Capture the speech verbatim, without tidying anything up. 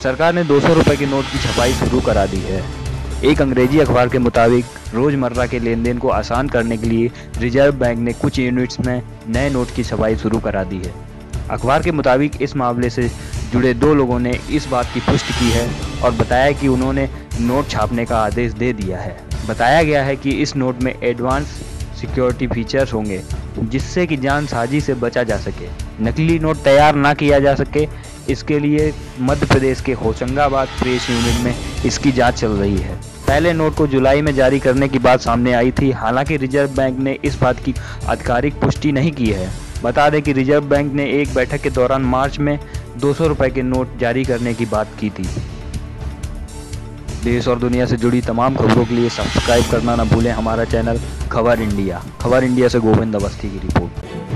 सरकार ने दो सौ रुपये के नोट की छपाई शुरू करा दी है। एक अंग्रेजी अखबार के मुताबिक रोज़मर्रा के लेन देन को आसान करने के लिए रिजर्व बैंक ने कुछ यूनिट्स में नए नोट की छपाई शुरू करा दी है। अखबार के मुताबिक इस मामले से जुड़े दो लोगों ने इस बात की पुष्टि की है और बताया कि उन्होंने नोट छापने का आदेश दे दिया है। बताया गया है कि इस नोट में एडवांस सिक्योरिटी फीचर्स होंगे जिससे कि जानसाजी से बचा जा सके, नकली नोट तैयार ना किया जा सके। इसके लिए मध्य प्रदेश के होशंगाबाद प्रेस यूनिट में इसकी जांच चल रही है। पहले नोट को जुलाई में जारी करने की बात सामने आई थी, हालांकि रिजर्व बैंक ने इस बात की आधिकारिक पुष्टि नहीं की है। बता दें कि रिजर्व बैंक ने एक बैठक के दौरान मार्च में दो सौ रुपये के नोट जारी करने की बात की थी। देश और दुनिया से जुड़ी तमाम खबरों के लिए सब्सक्राइब करना न भूलें हमारा चैनल खबर इंडिया। खबर इंडिया से गोविंद अवस्थी की रिपोर्ट।